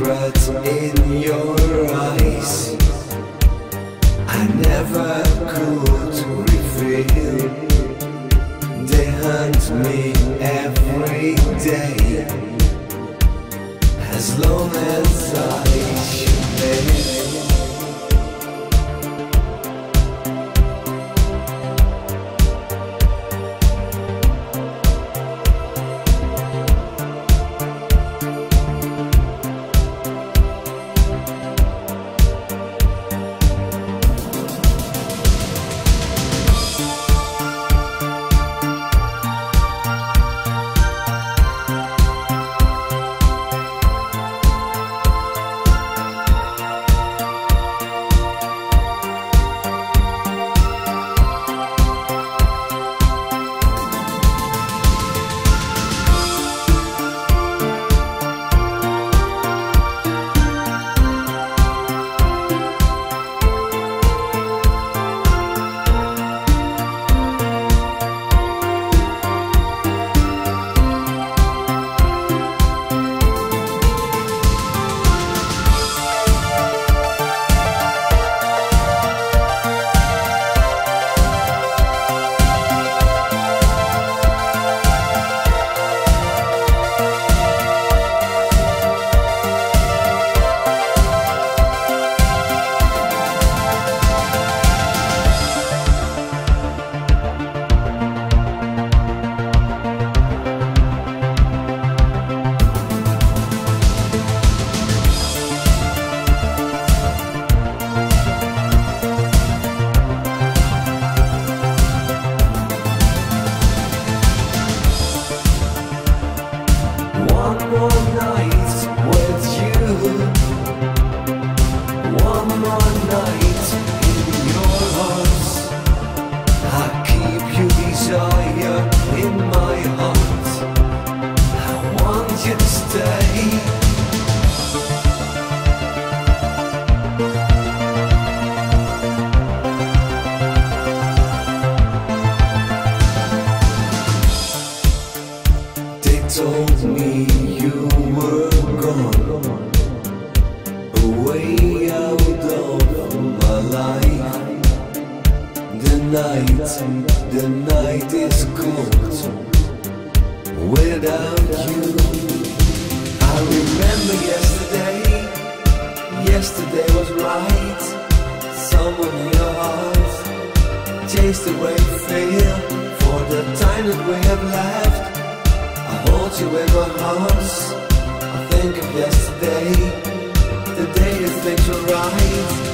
secret in your eyes I never could reveal. They haunt me every day, as long as I should live. One more night with you, one more night in your arms. I keep you desire in my heart. I want you to stay. Told me you were gone, away out of my life. The night is cold without you. I remember yesterday was right. Someone in your heart chased away fear for the time that we have left. I hold you in my arms. I think of yesterday, the day that things were right.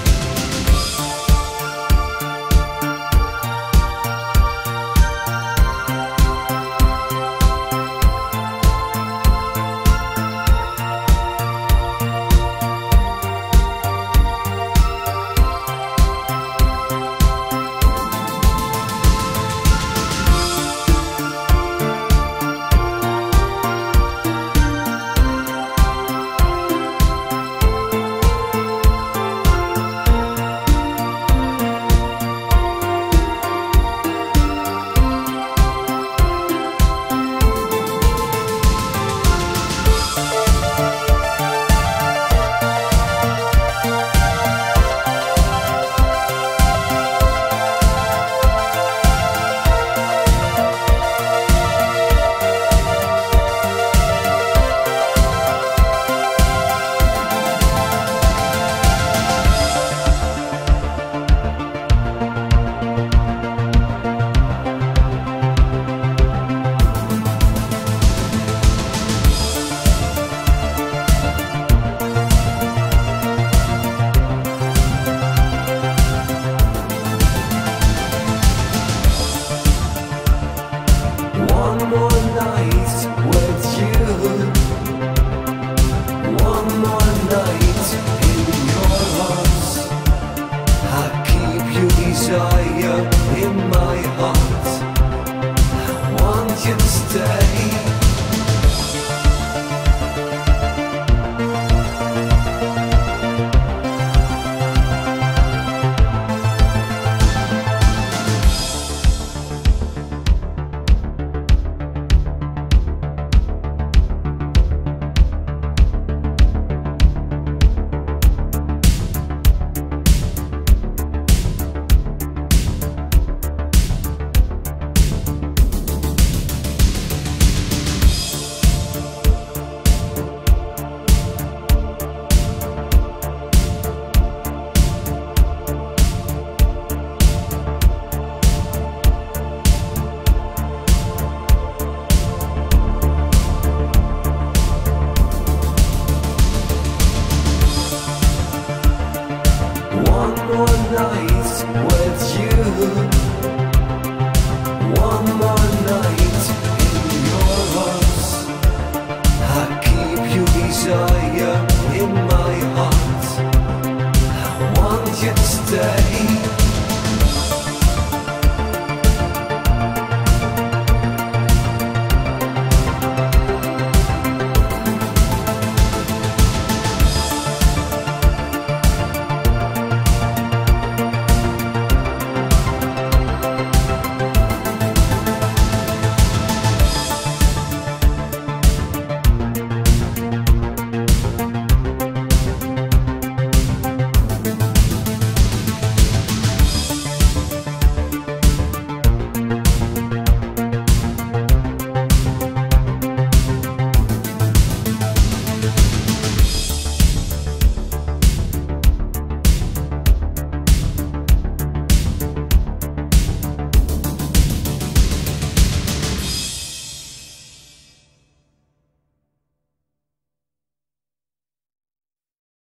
One more night with you, one more night in your arms. I keep you desire in my heart. I want you to stay.